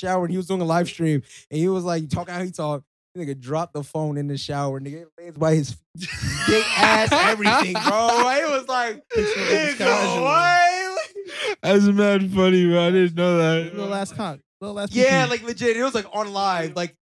shower and he was doing a live stream and he was like talking how he talked. Nigga dropped the phone in the shower. Nigga lays by his feet. Big ass everything, bro. It was like, nigga, what? That's mad funny, bro. I didn't know that. Little ass cock. Little ass. Yeah, like legit. It was like on live. Like